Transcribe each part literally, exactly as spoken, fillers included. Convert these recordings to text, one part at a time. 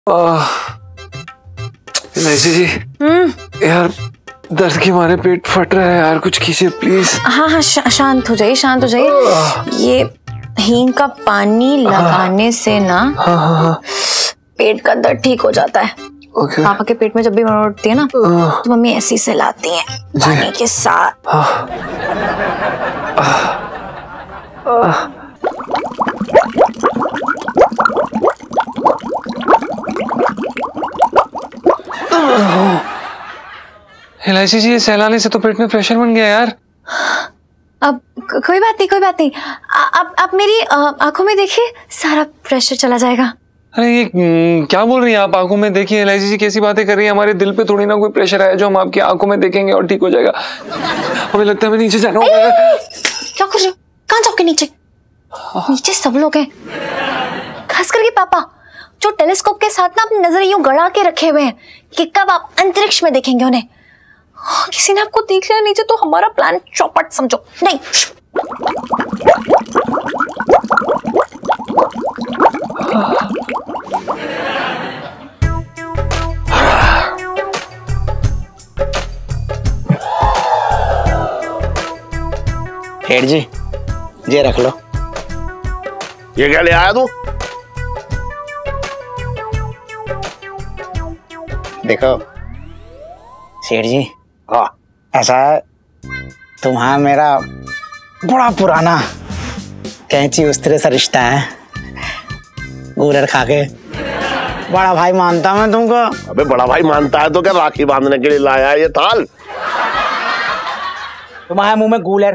इलायची जी, यार दर्द के मारे पेट फट रहा है यार, कुछ कीजिए प्लीज। हाँ हाँ शा, शांत हो जाइए, शांत हो जाइए। ये हींग का पानी लगाने से ना हाँ हाँ हाँ पेट का दर्द ठीक हो जाता है। ओके। पापा के पेट में जब भी मरोड़ उठती है ना तो मम्मी ऐसी से लाती हैं पानी के साथ। हाँ। इलायची जी, ये सहलाने से तो पेट में प्रेशर बन गया यार। अब कोई बात नहीं, कोई बात नहीं। अब अब मेरी आंखों में देखिए, सारा प्रेशर चला जाएगा। अरे ये क्या बोल रही हैं आप? आंखों में देखिए इलायची जी, कैसी बातें कर रही हैं? हमारे दिल पे थोड़ी ना कोई प्रेशर है जो हम आपकी आंखों में देखेंगे और ठीक हो जाएगा। हमें लगता है मैं नीचे जाना होगा। क्या कर रहे हो? कहाँ जाओगे? नीचे नीचे सब लोग हैं, खास करके पापा जो टेलीस्कोप के साथ ना अपनी नजर यूं गड़ा के रखे हुए हैं कि कब आप अंतरिक्ष में देखेंगे उन्हें। किसी ने आपको देख लिया नीचे तो हमारा प्लान चौपट समझो। नहीं, हेड जी, ये रख लो। ये क्या ले आया तू? देखो सेठ जी, हाँ ऐसा है, तुम्हारा मेरा बड़ा पुराना कैंची उस्तरे सा रिश्ता है। कूलर खा के बड़ा भाई मानता मैं तुमको। अबे बड़ा भाई मानता है तो क्या राखी बांधने के लिए लाया है ये थाल? तुम्हारे मुंह में कूलर।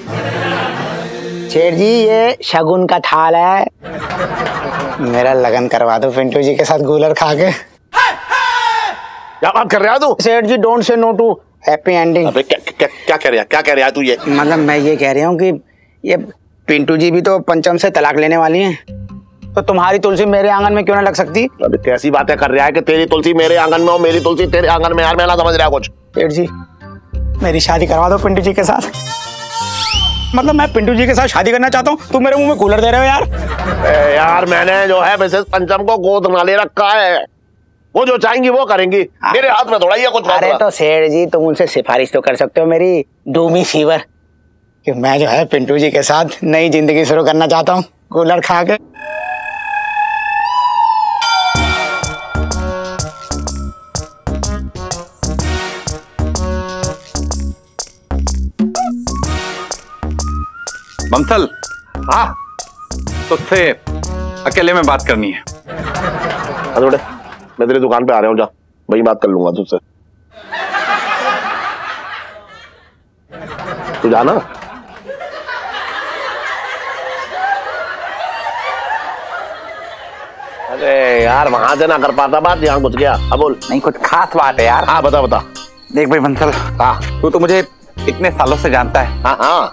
सेठ जी, ये शगुन का थाल है, मेरा लगन करवा दो पिंटू जी के साथ कूलर खा के। क्या बात कर रहा है तू? Seth ji, don't say no to happy ending. अबे क्या क्या क्या कह रहा है? क्या कह रहा है तू? ये मतलब मैं ये कह रहा हूँ कि ये पिंटू जी भी तो पंचम से तलाक लेने वाली हैं, तो तुम्हारी तुलसी मेरे आंगन में क्यों ना लग सकती? अबे कैसी बातें कर रहा है कि तेरी तुलसी मेरे आंगन में हो, मेरी तुलसी तेरे आंगन में? यार मैं ना समझ रहा कुछ। सेठ जी, मेरी शादी करवा दो पिंटू जी के साथ। मतलब मैं पिंटू जी के साथ शादी करना चाहता हूँ, तुम मेरे मुंह में कूलर दे रहे हो यार। ए यार, मैंने जो है मिसेस पंचम को गोद ना ले रखा है, वो जो चाहेंगी वो करेंगी। मेरे हाथ में थोड़ा ही है कुछ। अरे तो सेठ जी, तुम उनसे सिफारिश तो कर सकते हो मेरी डूमी फीवर कि मैं जो है पिंटू जी के साथ नई जिंदगी शुरू करना चाहता हूँ कूलर खा के। बंसल, हाँ तुझसे अकेले में बात करनी है। अरे मैं तेरी दुकान पे आ रहा हूँ, जा वही बात कर लूंगा तुझसे। तू जाना। अरे यार, वहां से ना कर पाता बात, यहाँ घुस गया। अब बोल। नहीं, कुछ खास बात है यार। हाँ बता बता। देख भाई बंसल, हाँ तू तो मुझे इतने सालों से जानता है। हाँ हाँ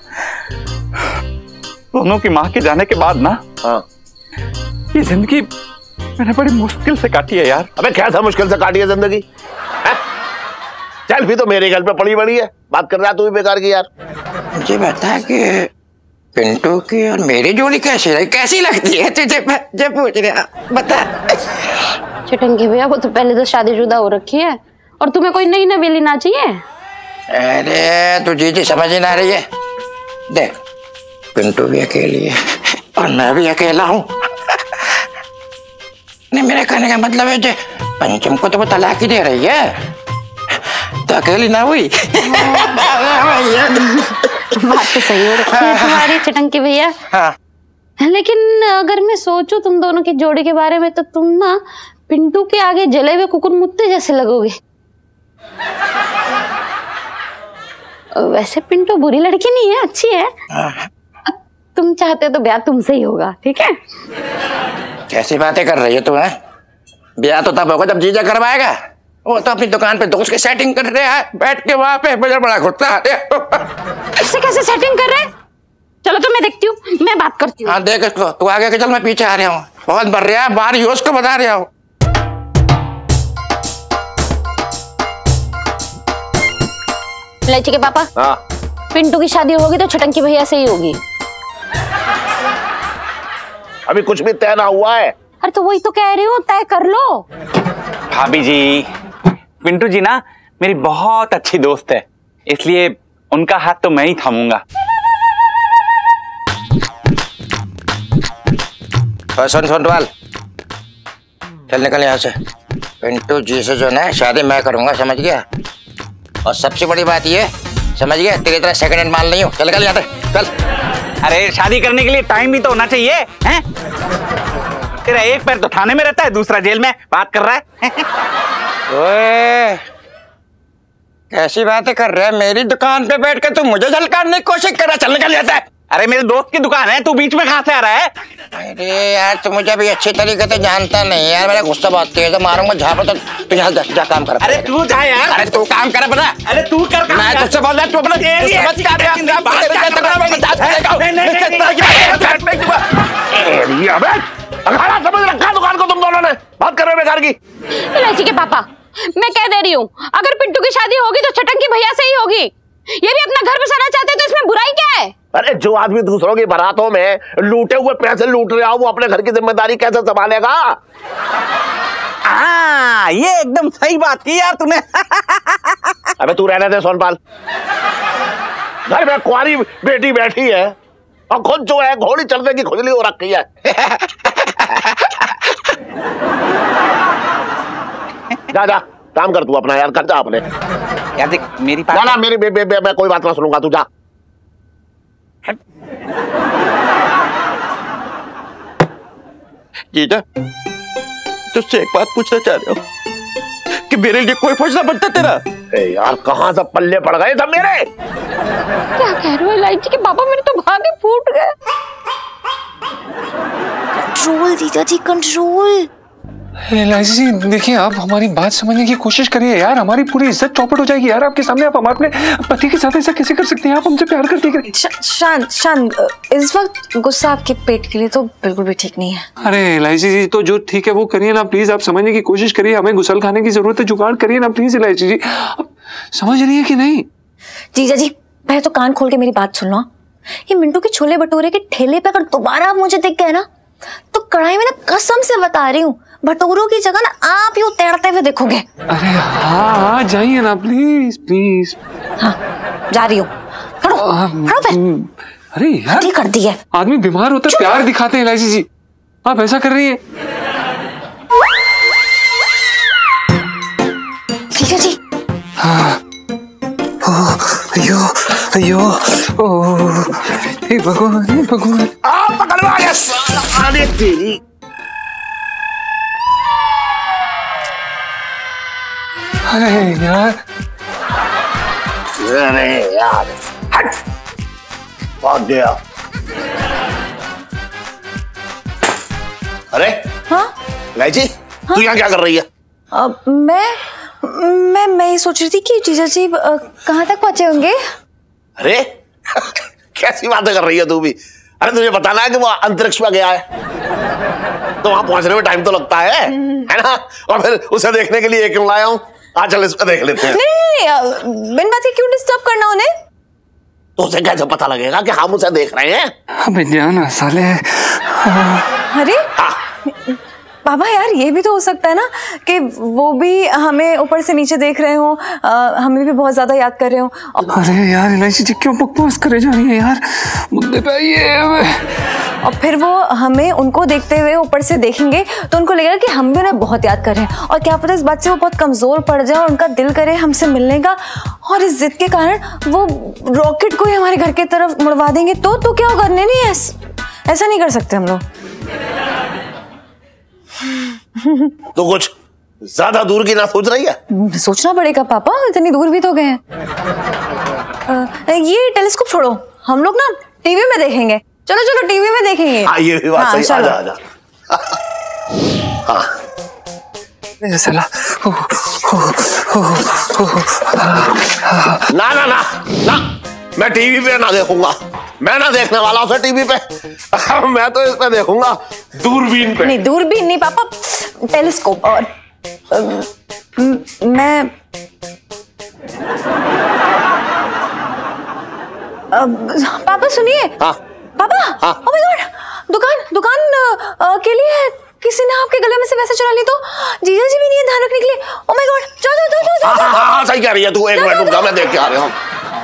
दोनों की माँ के जाने के बाद ना, हाँ ये जिंदगी मैंने बड़ी मुश्किल से काटी है यार। अबे कैसा मुश्किल से काटी है जिंदगी? है? चल भी तो मेरे घर पे पड़ी बड़ी है, बात कर रहा है तू भी बेकार की यार। मुझे बता कि पिंटू की और मेरी जोड़ी कैसी रही, कैसी लगती है तुझे? जो पूछ रहा बता। चिटंकी भैया, वो तो पहले तो शादीशुदा हो रखी है और तुम्हें कोई नई नवेली ना चाहिए? अरे तुझे जी समझ ना रही है। देख, पिंटू भी अकेली है और मैं भी अकेला हूँ। नहीं, मेरे कहने का मतलब है जो पंचम को तो वो तलाक ही दे रही है, तो अकेली ना हुई। बात तो सही हो रखी है तुम्हारी चिटंकी भैया। हाँ। लेकिन अगर मैं सोचूं तुम दोनों की जोड़ी के बारे में, तो तुम ना पिंटू के आगे जले हुए कुकुर मुत्ते जैसे लगोगे। वैसे पिंटू बुरी लड़की नहीं है, अच्छी है। तुम चाहते तो ब्याह तुमसे ही होगा, ठीक है? कैसी बातें कर रही है तू? है ब्याह तो तब होगा जब जीजा करवाएगा। वो तो अपनी दुकान पे दोस्त की सेटिंग कर रहा है, बैठ के वहां पे बड़ा बड़ा घुटता है। इससे कैसे सेटिंग कर रहे हैं? चलो तो मैं देखती हूँ, मैं बात करती हूँ। हाँ देख इसको, तू आगे के चल, मैं पीछे आ रहा हूँ। बहुत बढ़ रहा है, बाहर यूज को बता रहा हूँ। इलायची के पापा, हाँ पिंटू की शादी होगी तो चिटंकी भैया से ही होगी। अभी कुछ भी तय ना हुआ है। अरे तो वही तो कह रही हूँ, तय कर लो। भाभी जी, पिंटू जी ना मेरी बहुत अच्छी दोस्त है, इसलिए उनका हाथ तो मैं ही थामूंगा। सुन सुन वाल, चल निकल यहाँ से। पिंटू जी से जो ना शादी मैं करूंगा, समझ गया? और सबसे बड़ी बात ये, समझ गया, तेरी तरह सेकंड हैंड माल नहीं हो। चल निकल यहाँ से, चल। अरे शादी करने के लिए टाइम भी तो होना चाहिए, हैं? तेरा एक पैर तो थाने में रहता है, दूसरा जेल में बात कर रहा है। ओए, कैसी बातें कर रहा है? मेरी दुकान पे बैठ कर तू मुझे झलकाने की कोशिश कर रहा है। चल निकल जाता है। अरे मेरे दोस्त की दुकान है, तू बीच में कहां से आ रहा है? अरे यार तू मुझे भी अच्छी तरीके से जानता नहीं यार, मेरा गुस्सा बहुत तेज है, मारूंगा झापड़। तो तू यहाँ जा, जा काम कर। अरे तू जा यार। अरे तू काम कर अपना। अरे तू कर काम। मैं तुझसे बोल रहा तू अपना समझ क्या रहा है? अखाड़ा समझ रखा दुकान को तुम दोनों ने, बात कर रहे हो बेकार की। इलायची के पापा, मैं कह दे रही हूँ, अगर पिंटू की शादी होगी तो छटंकी भैया से ही होगी। ये भी अपना घर बसाना चाहते हैं, तो इसमें बुराई क्या है? अरे जो आदमी दूसरों की बारातों में लूटे हुए पैसे लूट रहा हो, वो अपने घर की जिम्मेदारी कैसे संभालेगा? हाँ, ये एकदम सही बात की यार तूने। अबे तू रहने दे सोनपाल, घर में कुंवारी बेटी बैठी है और खुद जो है घोड़ी चढ़ने की खुजली हो रखी है। जा जा काम कर तू अपना यार, कर जा अपने। यार देख मेरी बात। ना ना मेरी बे, बे, बे, मैं कोई बात ना सुनूंगा, तू जा। जीजा, तुझसे एक बात पूछना चाह रहा हूँ कि मेरे लिए कोई फैसला बनता तेरा? ए यार कहां से पल्ले पड़ गए सब मेरे? क्या कह रहे हो इलायची के पापा, मेरे तो भागे फूट गए। कंट्रोल जीजाजी, कंट्रोल। एलाइची जी देखिए, आप हमारी बात समझने की कोशिश करिए यार, हमारी पूरी इज्जत चौपट हो जाएगी यार आपके सामने। आप हमारे पति के साथ ऐसा कैसे कर सकते हैं? आप हमसे प्यार करते हैं। शांत शांत, इस वक्त गुस्सा आपके पेट के लिए तो बिल्कुल भी ठीक नहीं है। अरे एलाइची जी, तो जो ठीक है वो करिए ना प्लीज, आप समझने की कोशिश करिए। हमें गुसल खाने की जरूरत है, जुगाड़ करिए ना प्लीज एलाइची जी। आप समझ रही है कि नहीं? जीजाजी पहले तो कान खोल के मेरी बात सुन लो। ये मिंटू के छोले भटूरे के ठेले पे अगर दोबारा आप मुझे दिख गए ना, तो कढ़ाई में ना कसम से बता रही हूँ, भटूरों की जगह ना आप यूं तैरते हुए देखोगे। अरे हाँ हाँ जाइए ना प्लीज प्लीज। हाँ जा रही हूँ, खड़ो खड़ो फिर। अरे यार कर दी है, आदमी बीमार होता है प्यार दिखाते हैं एलाइची जी, आप ऐसा कर रही है। ठीक है जी। हाँ अयो अयो हे भगवान हे भगवान। आप पकड़वा ये साला, आने तेरी। अरे यार अरे यार हट, बहुत गया। अरे हाँ इलायची, तू यहाँ क्या कर रही है? आ, मैं मैं मैं ये सोच रही थी कि जीजाजी कहाँ तक पहुंचे होंगे। अरे कैसी बातें कर रही है तू भी? अरे तुझे बताना है कि वो अंतरिक्ष में गया है, तो वहां पहुंचने में टाइम तो लगता है है ना? और फिर उसे देखने के लिए क्यों लाया हूँ? आ चल इसमें देख लेते हैं। नहीं नहीं नहीं, बिन बात के क्यों डिस्टर्ब करना उन्हें? तो उसे कैसे पता लगेगा कि हम उसे देख रहे हैं? अबे जाना साले। अरे पापा यार, ये भी तो हो सकता है ना कि वो भी हमें ऊपर से नीचे देख रहे हो, हमें भी बहुत ज्यादा याद कर रहे हो। अरे यार इलायची जी क्यों बकवास करे जा रही है यार, मुद्दे पे आइए। और फिर वो हमें उनको देखते हुए ऊपर से देखेंगे तो उनको लगेगा कि हम भी उन्हें बहुत याद कर रहे हैं, और क्या पता इस बात से वो बहुत कमजोर पड़ जाए और उनका दिल करे हमसे मिलने का, और इस जिद के कारण वो रॉकेट को ही हमारे घर की तरफ मुड़वा देंगे। तो तो क्या होगा? नहीं नहीं, ऐसा नहीं कर सकते हम लोग। तो कुछ ज्यादा दूर की ना सोच रही है? सोचना पड़ेगा पापा, इतनी दूर भी तो गए हैं। ये टेलीस्कोप छोड़ो, हम लोग ना टीवी में देखेंगे। चलो चलो टीवी में देखेंगे। हाँ ये भी बात हाँ, सही। आजा आजा। हाँ ना ना ना ना, मैं टीवी पे ना देखूंगा, मैं ना देखने वाला उसे टीवी पे। मैं तो इस पे देखूंगा, दूरबीन पे। नहीं दूरबीन नहीं पापा, टेलीस्कोप। और आ, मैं आ, पापा सुनिए। हाँ पापा। हाँ। ओह माय गॉड, दुकान दुकान आ, के लिए किसी ने आपके गले में से वैसे चुरा ली तो जीजा जी भी नहीं है ध्यान रखने के लिए। ओह माय गॉड, जाओ जाओ जाओ जाओ। हाँ हाँ हाँ सही कह रही है तू, एक मिनट रुक जा, मैं देख के आ रहा हूँ।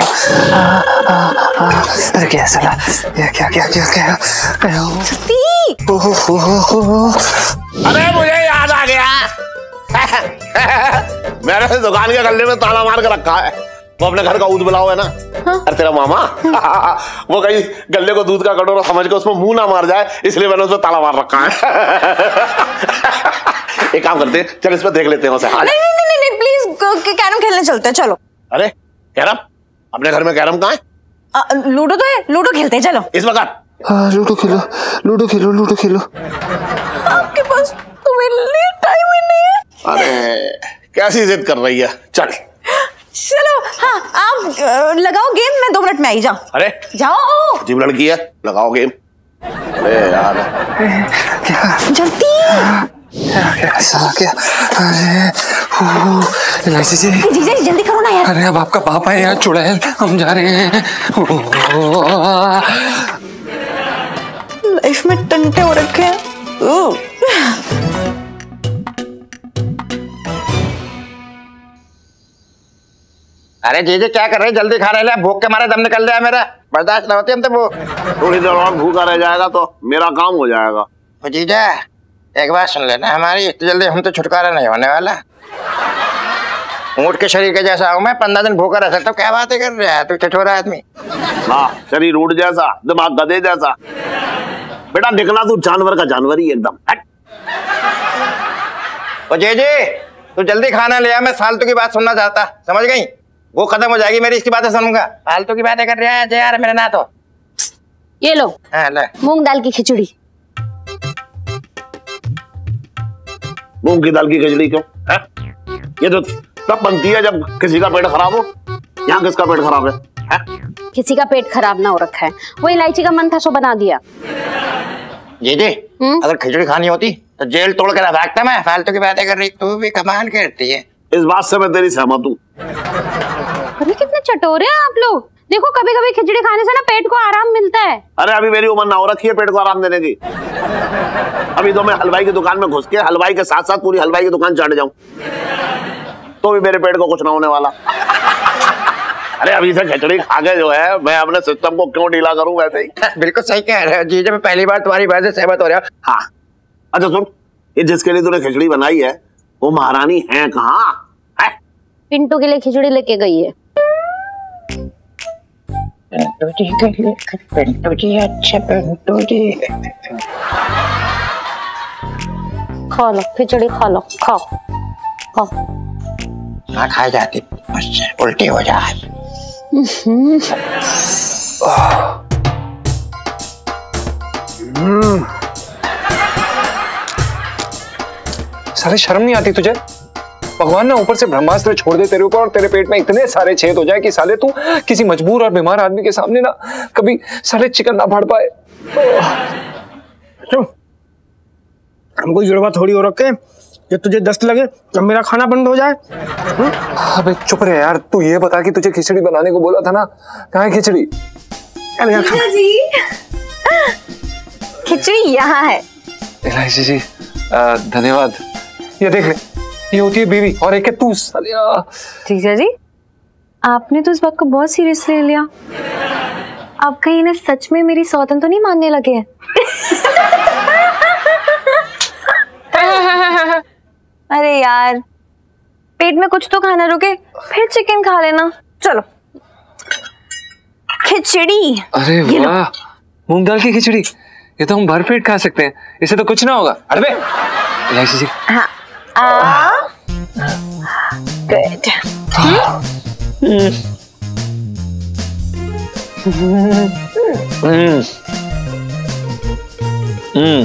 अरे क्या साला, क्या क्या क्या क्या क्या अरे मुझे याद आ गया मैंने दुकान के गले में ताला मार के रखा है, वो अपने घर का दूध बुलाओ है ना। हाँ? अरे तेरा मामा वो कहीं गले को दूध का कटोरा समझ के उसमें मुंह ना मार जाए, इसलिए मैंने उसमें ताला मार रखा है। एक काम करते हैं, चल इस पर देख लेते हैं उसे। नहीं नहीं नहीं नहीं प्लीज कैरम खेलने चलते हैं, चलो। अरे कैरम? अपने घर में कैरम कहाँ है? लूडो तो है, लूडो खेलते हैं, चलो इस वक्त। हाँ लूडो खेलो, लूडो खेलो, लूडो खेलो। आपके पास तो मेरे लिए टाइम ही नहीं है। अरे कैसी जिद कर रही है, चल चलो। हाँ आप लगाओ गेम, मैं दो मिनट में आई। जाओ। अरे जाओ, अजीब लड़की है, लगाओ गेम। अरे यार क्या जल्दी क्या क्या साला क्या? अरे एलआईसी जी, जीजा जी जल्दी करो ना यार। अरे अब आपका पापा है यार, चुड़ैल, हम जा रहे हैं। लाइफ में टंटे हो रखे हैं। अरे जीजे क्या कर रहे, जल्दी खा रहे ले, भूख के मारे दम निकल रहा है मेरा, बर्दाश्त न होती हम तो वो। थोड़ी देर और भूखा रह जाएगा तो मेरा काम हो जाएगा। वो जीजा एक बात सुन लेना, हमारी इतनी जल्दी हम तो छुटकारा नहीं होने वाला। ऊँट के शरीर के जैसा हूँ मैं, पंद्रह दिन भूखा रह सकता हूँ। क्या बातें कर रहा है तू छछोरा आदमी? हाँ शरीर ऊँट जैसा, दिमाग गधे जैसा। बेटा निकला तू जानवर का जानवर ही एकदम। वो जीजे तू जल्दी खाना ले आ, मैं फालतू की बात सुनना चाहता, समझ गई? वो खत्म हो जाएगी मेरी, इसकी बातें सुनूंगा। फालतू की बातें कर रहा है यार मेरे ना तो। ये लो हाँ ले मूंग दाल की खिचड़ी। मूंग की दाल की खिचड़ी क्यों है? ये तो तब बनती है जब किसी का पेट खराब हो। यहाँ किसका पेट खराब है, है? किसी का पेट खराब ना हो रखा है, वो इलायची का मन था सो बना दिया। जीजे अगर खिचड़ी खानी होती तो जेल तोड़ कर भागता मैं। फालतू की बातें कर रही, तू भी कमाल करती है। इस बात से मैं तेरी सहमत हूँ। अरे कितने चटोरे हैं आप लोग। देखो कभी कभी खिचड़ी खाने से ना पेट को आराम मिलता है। अरे अभी मेरी उम्र ना हो रखी है पेट को आराम देने की। अभी तो मैं हलवाई की दुकान में घुस के हलवाई के साथ साथ पूरी हलवाई की दुकान चढ़ जाऊं तो भी मेरे पेट को कुछ ना होने वाला। अरे अभी से खिचड़ी खा के जो है मैं अपने सिस्टम को क्यों ढीला करूं वैसे ही। बिल्कुल सही कह रहे हो जीजे, मैं पहली बार तुम्हारी बात से सहमत हो रहा हूँ। हाँ अच्छा सुन, ये जिसके लिए तूने खिचड़ी बनाई है वो महारानी है कहाँ है? पिंटू के लिए खिचड़ी लेके गई है। पिंटू जी के लिए, पिंटू जी अच्छा पिंटू जी। खा लो खिचड़ी, खा लो, खाओ खाओ। हाँ खाई जाती, मुझसे उल्टी हो जाए। साले शर्म नहीं आती तुझे? भगवान ना ऊपर से ब्रह्मास्त्र छोड़ दे तेरे ऊपर और तेरे पेट में इतने सारे छेद हो जाए कि साले तू किसी मजबूर और बीमार आदमी के सामने ना कभी साले चिकन ना फाड़ पाए। हमको जुड़वा थोड़ी हो रखे, ये तुझे दस्त लगे जब मेरा खाना बंद हो जाए। अबे चुप रहे यार, तू ये बता कि तुझे खिचड़ी बनाने को बोला था ना, कहाँ है खिचड़ी? जी खिचड़ी यहाँ है। एलाइची जी धन्यवाद। ये देख ले, ये होती है बीवी और एक है तू। जीजा जी आपने तो इस बात को बहुत सीरियस ले लिया। आप कहीं इन्हें सच में मेरी सौतन तो नहीं मानने लगे हैं? अरे यार पेट में कुछ तो खाना रुके फिर चिकन खा लेना। चलो खिचड़ी। अरे वाह, मूंग दाल की खिचड़ी, ये तो हम भर पेट खा सकते हैं, इससे तो कुछ ना होगा। अरे बे एलाइची जी। हाँ आ गुड। हम्म हम्म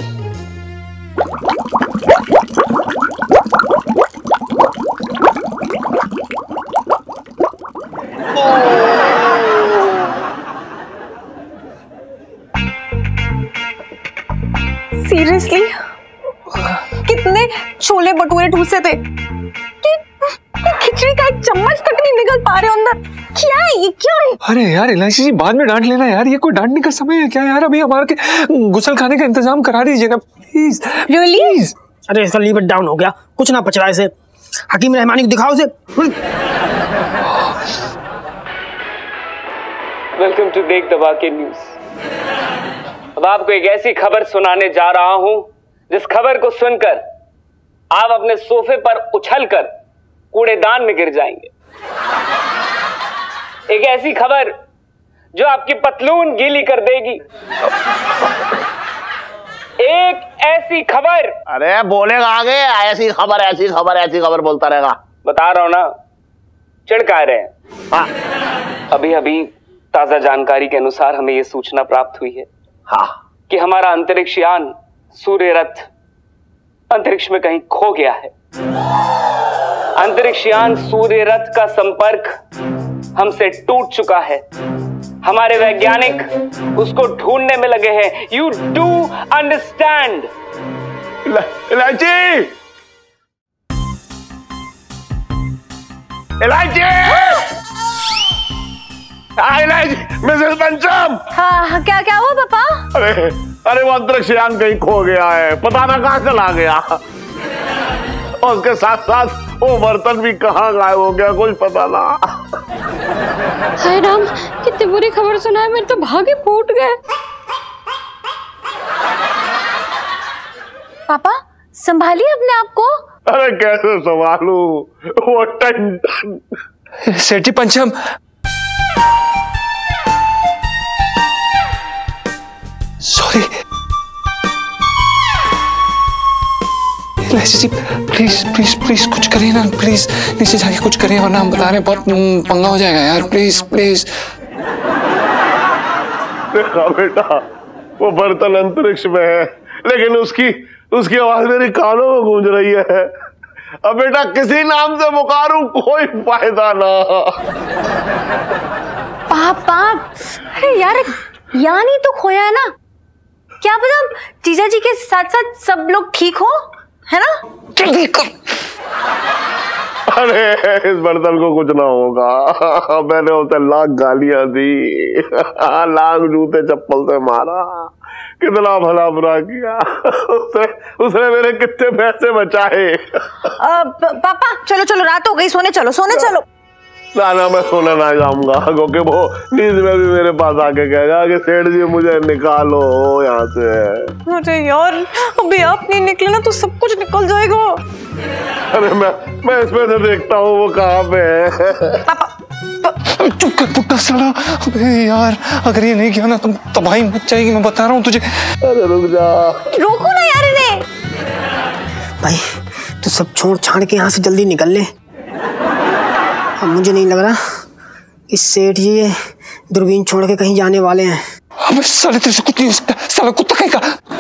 सीरियसली कितने छोले भटूरे ठूसे थे कि खिचड़ी का एक चम्मच तक नहीं निकल पा रहे अंदर। क्या है ये, क्या है? अरे यार एलाइची जी बाद में डांट लेना यार, ये कोई डांटने का समय है क्या यार? अभी हमारे के गुसल खाने का इंतजाम करा दीजिए ना प्लीज Really? अरे इसका लीवर डाउन हो गया, कुछ ना पच रहा है इसे। हकीम रहमानी को दिखाओ इसे। वेलकम टू देख दबा के न्यूज। अब आपको एक ऐसी खबर सुनाने जा रहा हूं जिस खबर को सुनकर आप अपने सोफे पर उछलकर कूड़ेदान में गिर जाएंगे। एक ऐसी खबर जो आपकी पतलून गीली कर देगी। एक ऐसी खबर। अरे बोलेगा आगे, ऐसी खबर ऐसी खबर ऐसी खबर बोलता रहेगा। बता रहा हूं ना, चिढ़का रहे हैं। हाँ अभी अभी ताजा जानकारी के अनुसार हमें यह सूचना प्राप्त हुई है हाँ कि हमारा अंतरिक्ष यान सूर्य रथ अंतरिक्ष में कहीं खो गया है। अंतरिक्ष यान सूर्य रथ का संपर्क हमसे टूट चुका है। हमारे वैज्ञानिक उसको ढूंढने में लगे हैं। You do understand? इलायची, इलायची, हाँ इलायची, मिसेस पंचम। हाँ क्या क्या हुआ पापा? अरे अरे वो अंतरिक्ष यान कहीं खो गया है, पता ना कहां चला गया। और उसके साथ साथ वो बर्तन भी कहाँ गायब हो गया, कुछ पता ना। हाय राम, कितनी बुरी खबर सुना है, मेरे तो भागे फूट गए। पापा संभालिए अपने आप को। अरे कैसे संभालू, वो टन सेठ जी पंचम, सॉरी। इलायची जी प्लीज प्लीज प्लीज कुछ करिए ना, प्लीज नीचे जाके कुछ करिए, वरना हम बता रहे हैं बहुत पंगा हो जाएगा यार, प्लीज प्लीज। देखा बेटा, वो बर्तन अंतरिक्ष में है, लेकिन उसकी उसकी आवाज मेरी कानों में गूंज रही है। अब बेटा किसी नाम से पुकारूं कोई फायदा ना। पापा अरे यार, यान ही तो खोया है ना, क्या पता जीजा जी के साथ साथ सब लोग ठीक हो, है ना? जल्दी कर। अरे इस बर्तन को कुछ ना होगा, मैंने उसे लाख गालियां दी, लाख जूते चप्पल से मारा, कितना भला बुरा किया। उसने उसने मेरे कितने पैसे बचाए। पापा चलो चलो, रात हो गई, सोने चलो सोने चलो। ना ना मैं सोने ना जाऊंगा, क्योंकि वो नींद में भी मेरे पास आके कहेगा कि सेठ जी मुझे निकालो यहाँ से। अरे यार अभी आप नहीं निकले ना तो सब कुछ निकल जाएगा। अरे मैं मैं इसमें से देखता हूँ वो कहाँ पे है। चुप कर पुट्टा साला। अबे यार अगर ये नहीं किया ना तुम तबाही मच जाएगी, मैं बता रहा हूँ तुझे। अरे रुक जा, रोको ना यार इन्हें। भाई तो सब छोड़ छाड़ के यहाँ से जल्दी निकल ले। अब मुझे नहीं लग रहा कि सेठ जी ये दूरबीन छोड़ के कहीं जाने वाले हैं। अबे साले तेरे से कुछ नहीं हो सकता, साला कुत्ता कहीं का।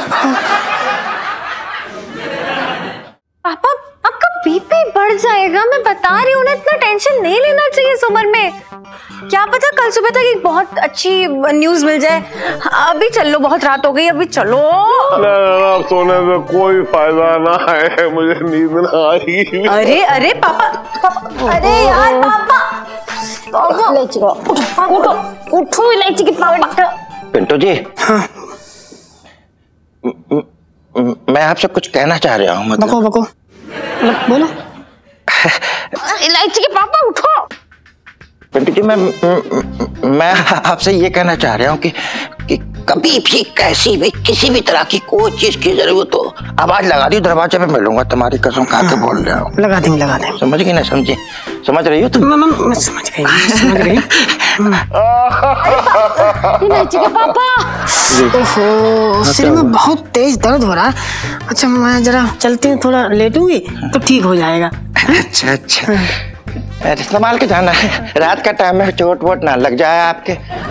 पापा आपका बीपी बढ़ जाएगा, मैं बता रही हूँ ना, इतना टेंशन नहीं लेना चाहिए इस उम्र में। क्या पता कल सुबह तक एक बहुत अच्छी न्यूज मिल जाए। अभी चल लो, बहुत रात हो गई, अभी चलो। ना, ना, ना, सोने से कोई फायदा ना है, मुझे नींद ना आएगी। अरे अरे पापा, पापा अरे यार पापा, पापा इलायची को उठो उठो, इलायची के पापा। पिंटू जी, हाँ मैं आपसे कुछ कहना चाह रहा हूँ। बको बको बोलो। इलायची के पापा उठो। पिंटू जी, मैं मैं आपसे ये कहना चाह रहा हूँ कि कि कभी भी कैसी भी किसी भी तरह की कोई चीज की जरूरत हो, आवाज लगा दी, दरवाजे पे मिलूंगा, तुम्हारी कसम खा के बोल रहा हूँ। लगा देंगे लगा देंगे। समझ गई ना? समझे? समझ रही हो तुम? मैं, मैं, मैं समझ गई समझ गई। इलायची के पापा। ओहो, सिर में बहुत तेज दर्द हो रहा है। अच्छा मैं जरा चलती हूँ, थोड़ा लेटूंगी तो ठीक हो जाएगा। अच्छा अच्छा, संभाल के जाना है, रात का टाइम है, चोट वोट ना लग जाए आपके।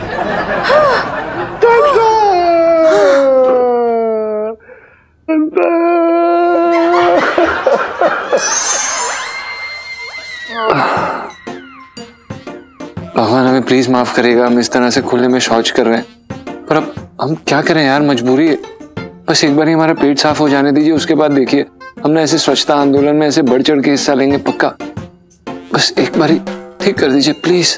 भगवान हमें प्लीज माफ करेगा, हम इस तरह से खुले में शौच कर रहे हैं, पर अब हम क्या करें यार, मजबूरी है। बस एक बार ही हमारा पेट साफ हो जाने दीजिए, उसके बाद देखिए हमने ऐसे स्वच्छता आंदोलन में ऐसे बढ़ चढ़ के हिस्सा लेंगे पक्का। बस एक बार ही ठीक कर दीजिए प्लीज।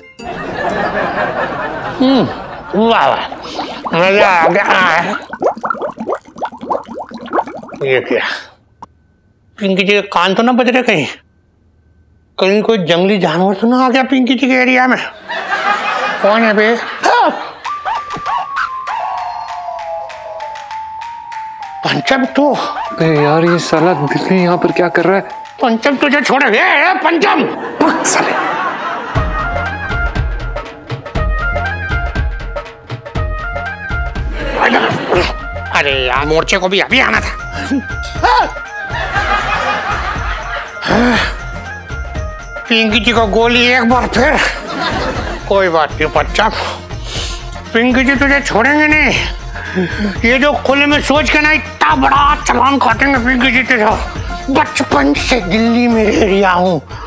हम्म, वाह वाह, मजा आ गया। ये क्या? पिंकी जी के कान तो ना बज रहे कहीं? कहीं कोई जंगली जानवर तो ना आ गया पिंकी जी के एरिया में? कौन है बे? पंचम तो यार ये साला दिल्ली यहाँ पर क्या कर रहा है? पंचम तुझे छोड़े गए? पंचम साले। अरे यार मोर्चे को भी अभी आना था। पिंकी जी को गोली एक बार फिर। कोई बात नहीं पंचम, पिंकी जी तुझे छोड़ेंगे नहीं। ये जो खुले में सोच के ना इतना बड़ा चलान काटेंगे पिंकी जी तेरा। बचपन से दिल्ली में रह रहा हूँ,